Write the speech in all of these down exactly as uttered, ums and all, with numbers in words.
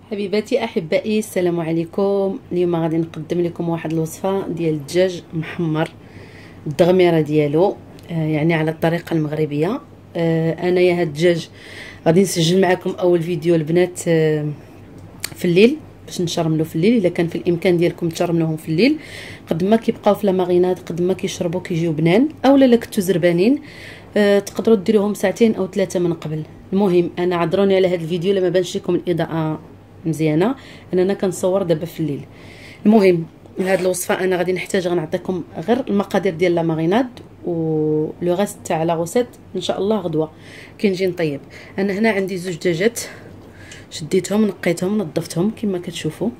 حبيباتي احبائي، السلام عليكم. اليوم غادي نقدم لكم واحد الوصفه ديال الدجاج محمر، الدغميره ديالو آه يعني على الطريقه المغربيه. آه انايا هاد الدجاج غادي نسجل معكم اول فيديو البنات آه في الليل باش نشرملو في الليل. الا كان في الامكان ديالكم تشرملوهم في الليل، قد ما كيبقاو في لاماريناد، قد ما كيشربوا كيجيو بنان، اولا لا كنتو زربانين آه تقدروا ديروهم ساعتين او ثلاثه من قبل. المهم انا عذروني على هذا الفيديو لما بانش لكم الاضاءه مزيانه، اننا كنصور دابا في الليل. المهم هاد الوصفه انا غادي نحتاج غنعطيكم غير المقادير ديال لا ماريناد و لو غاست تاع لا غوسيت ان شاء الله غدوه كنجي نطيب. انا هنا عندي زوج دجاجات، شديتهم نقيتهم نظفتهم كما كتشوفوا.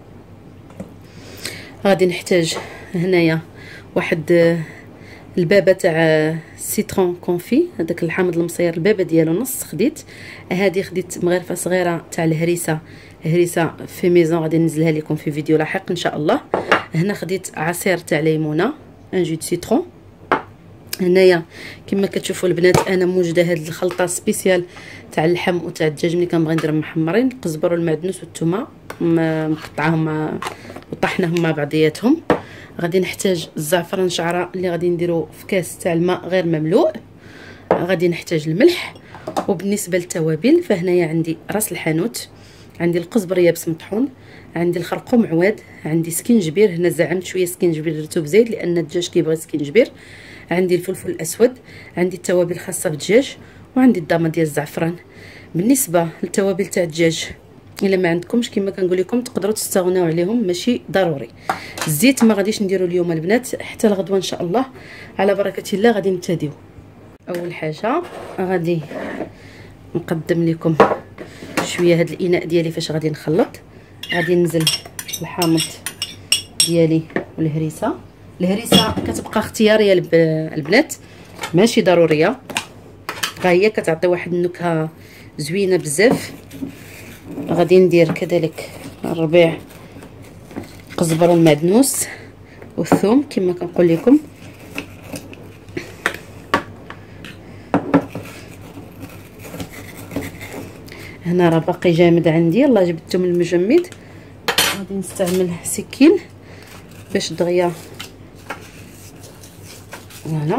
غادي نحتاج هنايا واحد البابه تاع سيترون كونفي، هذاك الحامض المصير البابه ديالو نص خديت. هذه خديت مغرفه صغيره تاع الهريسه، هريسه في ميزون غادي ننزلها لكم في فيديو لاحق ان شاء الله. هنا خديت عصير تاع ليمونه، ان جو دو سيترون. هنايا كما كتشوفوا البنات انا موجده هذه الخلطه سبيسيال تاع اللحم وتاع الدجاج ملي كنبغي نديرهم محمرين. القزبر والمعدنوس والثومه مقطعاهم وطحناهم مع بعضياتهم. غادي نحتاج الزعفران شعره اللي غادي نديرو في كاس تاع الماء غير مملوء. غادي نحتاج الملح. وبالنسبه للتوابل فهنايا عندي راس الحانوت، عندي القزبر يابس مطحون، عندي الخرقوم عواد، عندي سكينجبير. هنا زعمت شويه سكينجبير درتو بزيت لان الدجاج كيبغي سكينجبير. عندي الفلفل الاسود، عندي التوابل الخاصه بالدجاج، وعندي الضامه ديال الزعفران. بالنسبه للتوابل تاع الدجاج الا ما عندكمش كما كنقول لكم تقدروا تستغناو عليهم، ماشي ضروري. الزيت ما غاديش نديرو اليوم البنات، حتى الغدوه ان شاء الله على بركه الله غادي نبتديو. اول حاجه غادي نقدم لكم شويه هذا الاناء ديالي فاش غادي نخلط. غادي ننزل الحامض ديالي والهريسه. الهريسه كتبقى اختياريه البنات ماشي ضروريه، هي كتعطي واحد النكهه زوينه بزاف. غادي ندير كذلك الربيع، القزبر والمعدنوس والثوم كما كنقول لكم. هنا راه باقي جامد عندي، يلاه جبدته من المجمد. غادي نستعمل سكين باش دغيا فوالا.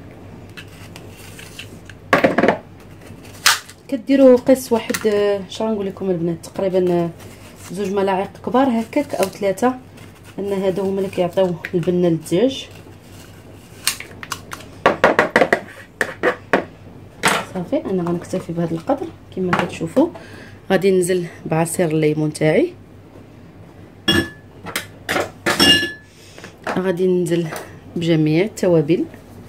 كديروا قيس واحد شنو نقول لكم البنات، تقريبا زوج ملاعق كبار هكاك او ثلاثه، ان هادو هما اللي كيعطيو البنه للدجاج. صافي انا غنكتفي بهذا القدر كما كتشوفوا. غادي ننزل بعصير الليمون تاعي، غادي ننزل بجميع التوابل.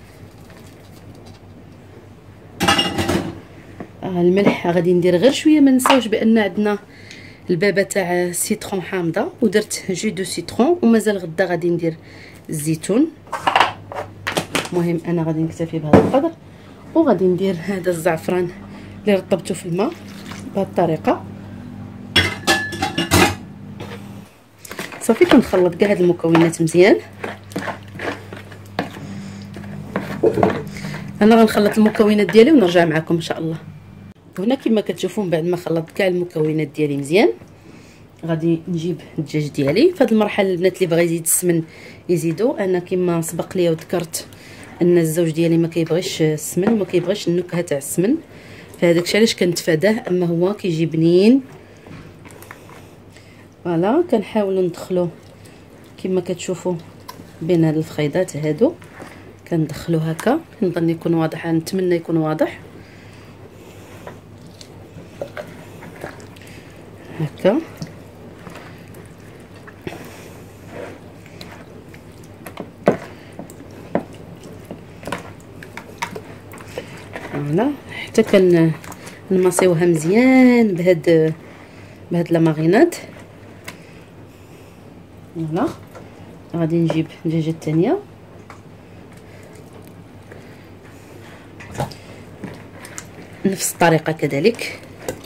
الملح غادي ندير غير شويه، ما نساوش بان عندنا البابه تاع سيترون حامضه ودرت جو دو سيترون، ومازال غدا غادي ندير الزيتون. المهم انا غادي نكتفي بهذا القدر. وغادي ندير هذا الزعفران اللي رطبته في الماء بهذه الطريقه. صافي كنخلط كاع هاد المكونات مزيان. انا غنخلط المكونات ديالي ونرجع معكم ان شاء الله. هنا كما كتشوفون بعد ما خلطت كاع المكونات ديالي مزيان، غادي نجيب الدجاج ديالي. في هذه المرحله البنات اللي بغى يزيد السمن يزيدوا. انا كما سبق لي وذكرت ان الزوج ديالي ما كيبغيش السمن وما كيبغيش النكهه تاع السمن، فهذاك الشيء علاش كنتفاداه، اما هو كيجي بنين. فوالا كنحاولوا ندخلو كما كتشوفوا بين هاد الفخيضات هادو، كندخلو هكا. نظن يكون واضح، نتمنى يكون واضح هكا. فوالا حتى كن نماسيوها مزيان بهاد بهاد لا ماريناد. فوالا غادي نجيب الدجاجه الثانيه، نفس الطريقه كذلك.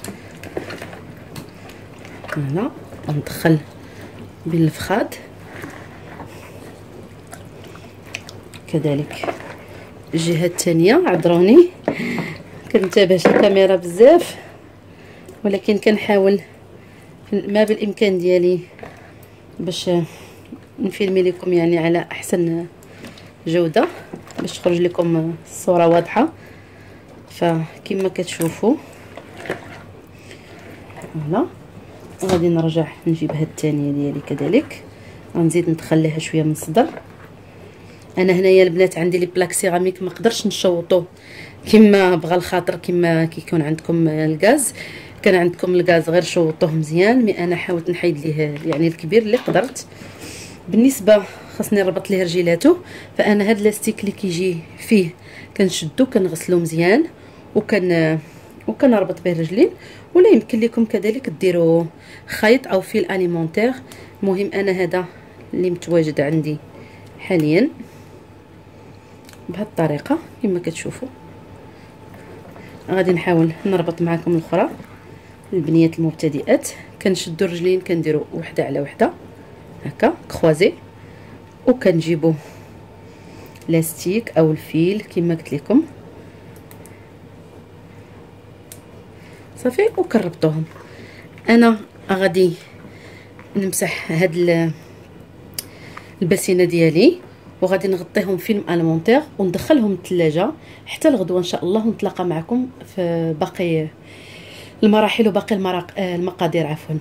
فوالا ندخل بين الفخاد كذلك. الجهه الثانيه عذروني كنتابعش الكاميرا بزاف، ولكن كنحاول ما بالامكان ديالي باش نفيلمي لكم يعني على احسن جوده باش تخرج لكم الصوره واضحه. فكما كتشوفوا فوالا. غادي نرجع نجيب هاد الثانيه ديالي كذلك، غنزيد ندخل لها شويه من الصدر. انا هنايا البنات عندي لي بلاك سيراميك ما قدرتش نشوطو كما بغى الخاطر، كما كيكون عندكم الغاز. كان عندكم الغاز غير شوطوه مزيان، مي انا حاولت نحيد ليه يعني الكبير اللي قدرت. بالنسبه خاصني نربط ليه رجيلاتو، فانا هاد لاستيك اللي كيجي فيه كنشدو كنغسلو مزيان وكان وكنربط به رجلين. ولا يمكن لكم كذلك ديروا خيط او فيل اليمونتير. المهم انا هذا اللي متواجد عندي حاليا بهذه الطريقه كما كتشوفوا. غادي نحاول نربط معكم الاخرى البنيات المبتدئات. كنشدوا الرجلين كنديروا وحده على وحده هكا كروازي، وكنجيبوا لاستيك او الفيل كما قلت لكم صافي وكنربطوهم. انا غادي نمسح هاد الباسينه ديالي وغادي نغطيهم فيلم المونتير وندخلهم الثلاجه حتى الغدوه ان شاء الله، ونتلاقى معكم في باقي المراحل وباقي المقادير عفوا.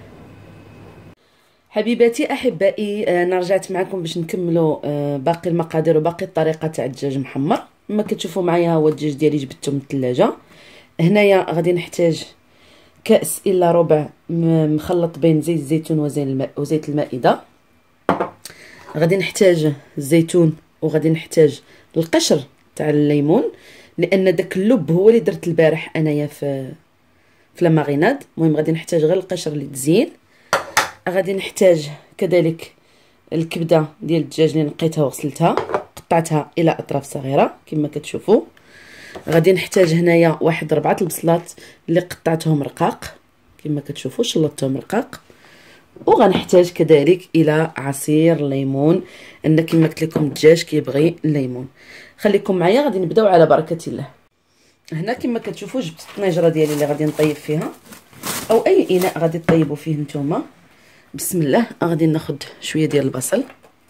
حبيباتي احبائي، انا رجعت معكم باش نكملوا باقي المقادير وباقي الطريقه تاع الدجاج محمر. كما كتشوفوا معايا هو الدجاج ديالي جبدته من الثلاجه. هنايا غادي نحتاج كاس الا ربع مخلط بين زيت الزيتون وزيت الماء وزيت المائده. غادي نحتاج الزيتون وغادي نحتاج القشر تاع الليمون، لان داك اللب هو اللي درت البارح انايا في في لاماريناد. المهم غادي نحتاج غير القشر للتزيين. غادي نحتاج كذلك الكبده ديال الدجاج اللي نقيتها وغسلتها قطعتها الى اطراف صغيره كما كتشوفوا. غادي نحتاج هنايا واحد ربعه البصلات اللي قطعتهم رقاق كما كتشوفوا، شلطتهم رقاق. وغنحتاج كذلك الى عصير ليمون، ان كما قلت لكم الدجاج كيبغي الليمون. خليكم معايا غادي نبداو على بركه الله. هنا كما كتشوفوا جبت الطنجره ديالي اللي غادي نطيب فيها، او اي اناء غادي تطيبوا فيه نتوما. بسم الله. غادي ناخذ شويه ديال البصل،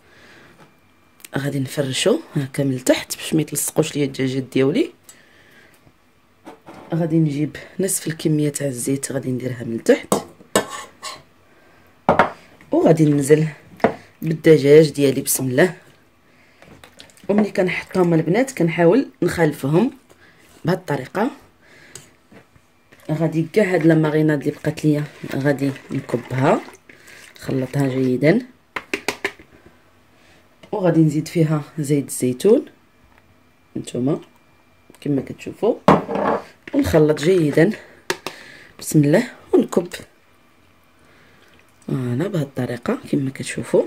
غادي نفرشو هكا من التحت باش ما يتلصقوش ليا الدجاجات ديالي. غادي نجيب نصف الكميه تاع الزيت غادي نديرها من التحت، وغادي ننزل بالدجاج ديالي بسم الله. وملي كنحطهم البنات كنحاول نخالفهم بهذه الطريقه. غادي كاع هاد لاماريناد اللي بقات ليا غادي نكبها نخلطها جيدا، وغادي نزيد فيها زيت الزيتون نتوما كما كتشوفوا، ونخلط جيدا بسم الله ونكب انا بهذه الطريقه كما كتشوفوا.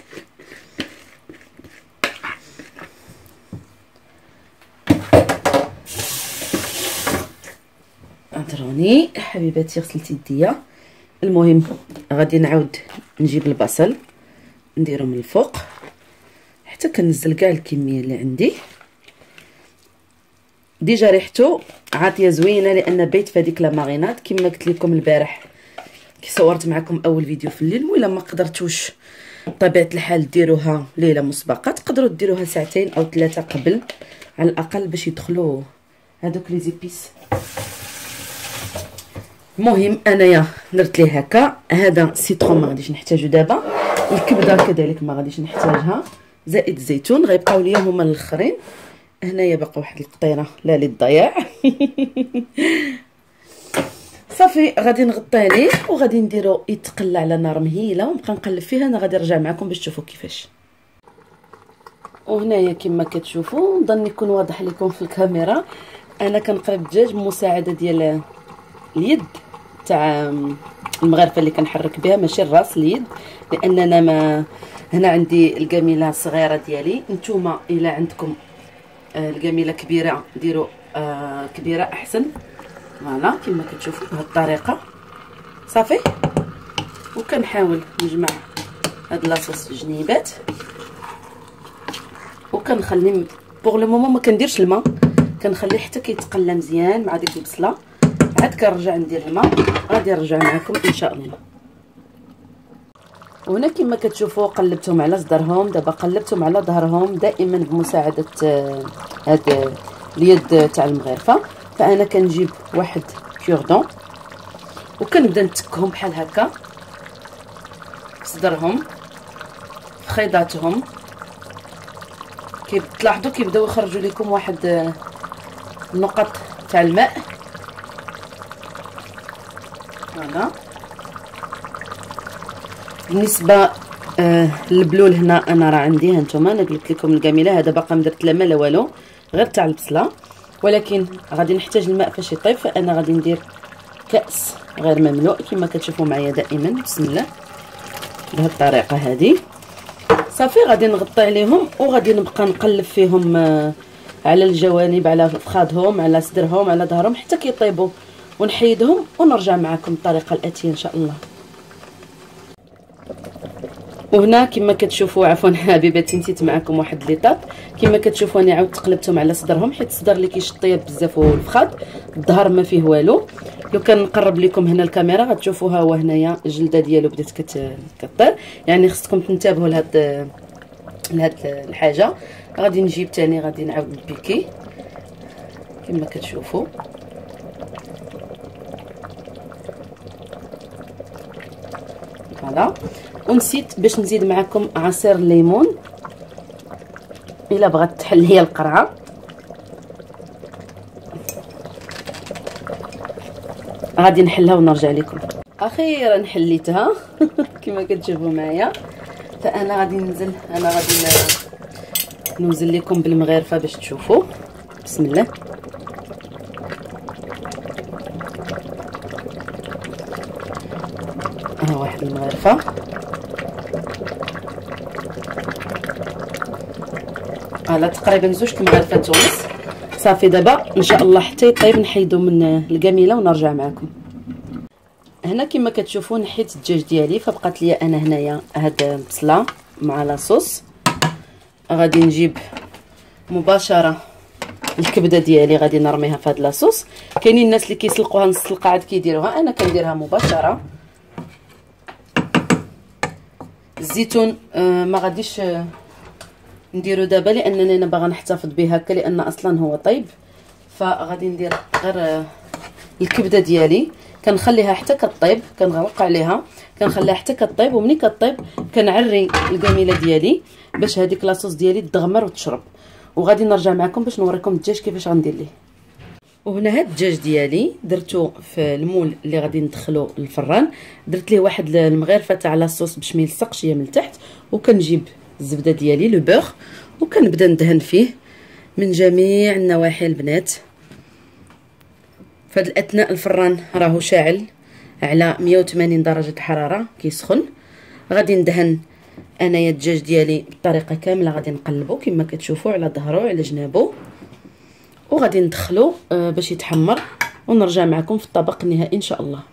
اعذروني حبيباتي غسلت يديا. المهم غادي نعاود نجيب البصل نديرو من الفوق حتى كنزل كاع الكميه اللي عندي. ديجا ريحته عاطيه زوينه لان بيت في هذيك لا ماريناد كما قلت لكم البارح كي صورت معكم اول فيديو في الليل. ولا ما قدرتوش طبيعه الحال ديروها ليله مسبقه، تقدروا ديروها ساعتين او ثلاثه قبل على الاقل باش يدخلوا هذوك لي زيبيس. المهم انايا درت ليه هكا. هذا سيترون ما غاديش نحتاجو دابا، الكبده كذلك ما غاديش نحتاجها، زائد الزيتون غيبقاو ليا هما الاخرين. هنايا باقا واحد القطيره لا للضياع صافي غادي نغطيه ليه وغادي نديرو يتقلى على نار مهيله ونبقى نقلب فيها. انا غادي نرجع معكم باش تشوفوا كيفاش. وهنايا كما كتشوفوا نظن يكون واضح لكم في الكاميرا، انا كنقلب الدجاج بمساعده ديال اليد تاع المغرفه اللي كنحرك بها ماشي الراس، اليد، لان انا ما هنا عندي القميله الصغيره ديالي. نتوما الا عندكم القميله كبيره ديروا آه كبيره احسن. فوالا كما كتشوفوا بهذه الطريقه صافي. وكنحاول نجمع هاد لاصوص جنيبات وكنخلي بوغ لو مومون ما كنديرش الماء، كنخليه حتى كيتقلى مزيان مع ديك البصله. عاد كنرجع ندير الماء غادي نرجع معكم ان شاء الله. وهنا كما كتشوفوا قلبتهم على صدرهم. دابا قلبتهم على ظهرهم دائما بمساعده هاد اليد تاع المغرفه. فانا كنجيب واحد كيردون وكنبدا نتكهم بحال هكا في صدرهم في خيضاتهم. كتلاحظوا كيبداو يخرجوا لكم واحد النقط تاع الماء. فوالا. بالنسبه آه للبلول هنا انا راه عندي هانتوما انا قلت لكم الكامله. هذا باقا ما درت لا ما لا والو غير تاع البصله، ولكن غادي نحتاج الماء فاش يطيب. فانا غادي ندير كاس غير مملوء كما كتشوفوا معايا دائما. بسم الله بهذه الطريقه هذه صافي. غادي نغطي عليهم وغادي نبقى نقلب فيهم آه على الجوانب، على فخادهم، على صدرهم، على ظهرهم حتى كيطيبوا، ونحيدهم ونرجع معكم الطريقه الاتيه ان شاء الله. وهنا كما كتشوفوا عفوا حبيباتي نسيت معكم واحد ليطاب. كما كتشوفوا انا عاودت قلبتهم على صدرهم حيت الصدر اللي كيشد طياب بزاف هو الفخاد، الظهر ما فيه والو. لو كان نقرب لكم هنا الكاميرا غتشوفوها هو هنايا الجلده ديالو بدات كطير، يعني خصكم تنتبهوا لهاد لهاد الحاجه. غادي نجيب ثاني غادي نعاود نبيكي كما كتشوفوا. فوالا. ونسيت باش نزيد معكم عصير الليمون الا بغات تحل هي القرعه. غادي نحلها ونرجع لكم. اخيرا حليتها كما كتشوفوا معايا. فانا غادي ننزل انا غادي نوزن لكم بالمغرفه باش تشوفوا. بسم الله. ها واحد المغرفه. على تقريبا زوج مغرفات ونص صافي. دابا ان شاء الله حتى يطيب نحيدو من الكاميله ونرجع معكم. هنا كما كتشوفوا نحيت الدجاج ديالي، فبقات لي انا هنايا هاد البصله مع لاصوص. غادي نجيب مباشره الكبده ديالي غادي نرميها في هاد لاصوص. كاينين الناس اللي كيسلقوها نص سلقه عاد كيديروها، انا كنديرها مباشره. الزيتون آه ما غاديش آه نديرو دابا لانني انا باغا نحتفظ به هكا لان اصلا هو طيب. فغادي ندير غير آه الكبده ديالي كنخليها حتى كطيب، كنغرق عليها كنخليها حتى كطيب. ومني كطيب كنعري الكاميله ديالي باش هذيك لاصوص ديالي تدغمر وتشرب. وغادي نرجع معكم باش نوريكم الدجاج كيفاش غندير ليه. وهنا هاد الدجاج ديالي درتو في المول اللي غادي ندخلو للفران. درت ليه واحد المغرفه تاع لاصوص باش ما يلصقش من التحت. وكنجيب الزبده ديالي لو بوغ وكنبدا ندهن فيه من جميع النواحي البنات. فهاد الاثناء الفران راهو شاعل على مية وثمانين درجه الحراره كيسخن. غادي ندهن انايا الدجاج ديالي بالطريقه كامله. غادي نقلبو كما كتشوفوا على ظهره على جنابو، وغادي ندخلو باش يتحمر ونرجع معكم في الطبق النهائي ان شاء الله.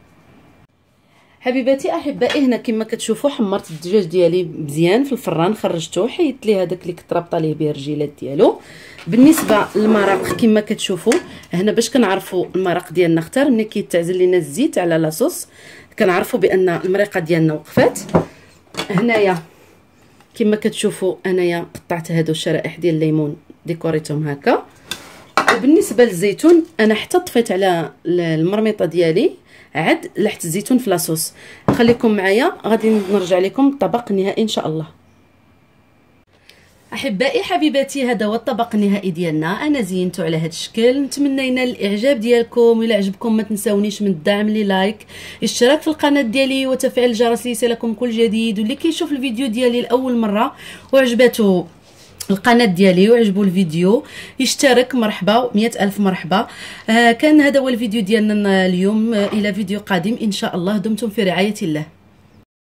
حبيباتي احبائي هنا كما كتشوفوا حمرت الدجاج ديالي مزيان في الفران، خرجته حيدت ليه هذاك اللي كنت رابطه ليه به الرجيلات ديالو. بالنسبه للمرق كما كتشوفوا هنا باش كنعرفوا المرق ديالنا اختار ملي كيتعزل لينا الزيت على لاصوص كنعرفوا بان المريقه ديالنا وقفات. هنايا كما كتشوفوا انايا قطعت هادو الشرائح ديال الليمون ديكوريتهم هكا. وبالنسبه للزيتون انا حتى طفيت على المرميطه ديالي عاد لحت الزيتون في لاصوص. خليكم معايا غادي نرجع لكم الطبق النهائي ان شاء الله. احبائي حبيباتي هذا هو الطبق النهائي ديالنا. انا زينته على هذا الشكل. نتمنى ينال الاعجاب ديالكم. الى عجبكم ما تنساونيش من الدعم لي لايك، اشتراك في القناه ديالي وتفعيل الجرس ليصلكم كل جديد. واللي كيشوف الفيديو ديالي لاول مره وعجبته القناه ديالي وعجبوا الفيديو يشترك. مرحبا مئة الف مرحبا. آه كان هذا هو الفيديو ديالنا اليوم. آه الى فيديو قادم ان شاء الله. دمتم في رعايه الله.